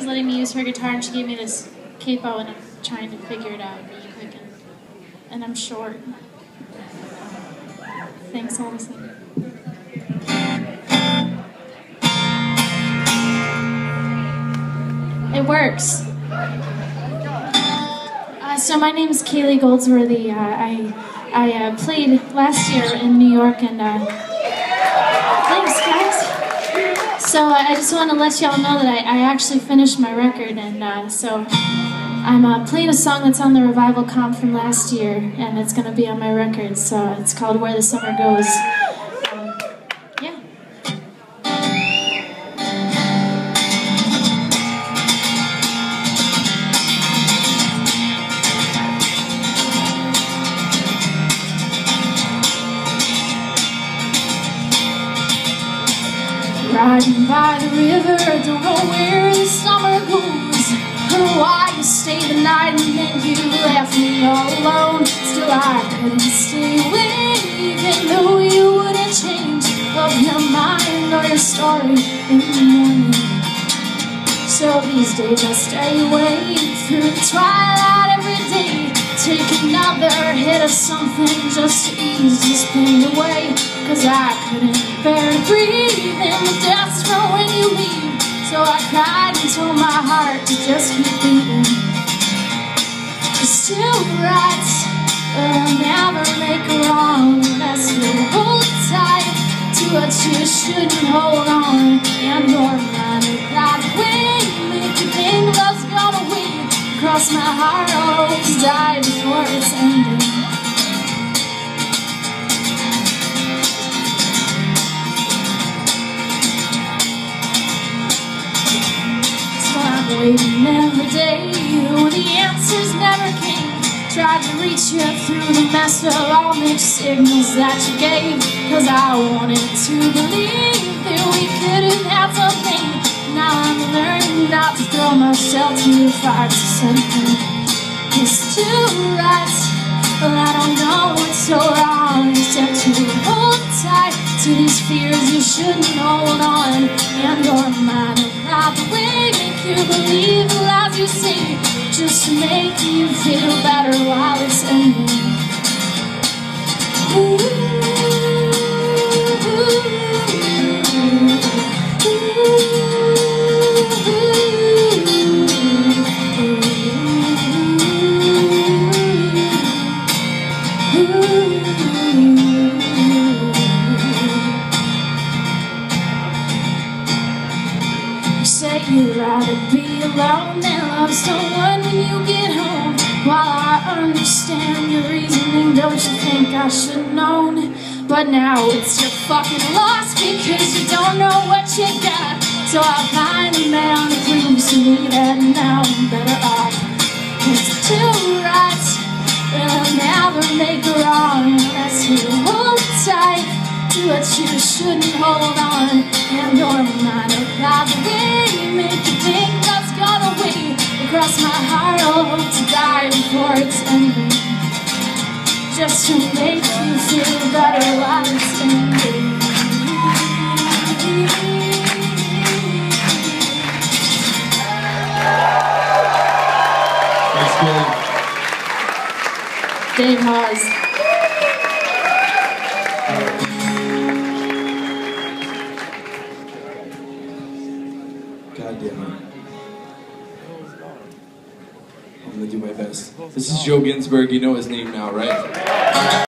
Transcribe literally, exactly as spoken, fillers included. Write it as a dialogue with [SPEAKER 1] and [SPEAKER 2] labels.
[SPEAKER 1] letting me use her guitar, and she gave me this capo, and I'm trying to figure it out really quick, and, and I'm short. Thanks, Allison. It works. Uh, so my name is Kayleigh Goldsworthy. Uh, I I uh, played last year in New York, and uh, thanks, guys. So uh, I just want to let y'all know that I, I actually finished my record, and uh, so I'm uh, playing a song that's on the revival comp from last year, and it's going to be on my record. So it's called "Where the Summer Goes." Um, yeah. Riding by the river, don't know where the summer goes, or why you stayed the night and then you left me all alone. Still I couldn't stay away, even though you wouldn't change of your mind or your story in the morning. So these days I stay awake through the twilight every day, take another hit of something just to ease this pain away. Cause I couldn't bear to breathe in the desperate when you leave. So I cried and told my heart to just keep beating. It's still right, but I'll never make a wrong unless you hold tight to what you shouldn't hold on. And your mind will cloud away, make you think love's gone away. Cross my heart, I hope to die before it's ending. Waiting every day when the answers never came. Tried to reach you through the mess of all mixed signals that you gave. Cause I wanted to believe that we could have had something. Now I'm learning not to throw myself to the fire to something. It's too right, but I don't know what's so wrong except to hold tight to these fears you shouldn't hold on. And your mind will probably make you believe the lies you say, just to make you feel better while it's ending. Ooh, ooh, you'd rather be alone than love someone when you get home. While I understand your reasoning, don't you think I should've known? But now it's your fucking loss because you don't know what you got. So I finally met on the proves to me that now I'm better off. It's too right, but I'll never make a wrong unless you hold tight to what you shouldn't hold on. And your mind will probably make you think love's gone away. Across my heart I'll hope to die before it's ending, just to make you feel better while it's ending.
[SPEAKER 2] Thanks, Billy.
[SPEAKER 1] Dave Hause.
[SPEAKER 2] God damn it. I'm gonna do my best. This is Joe Ginsberg, you know his name now, right?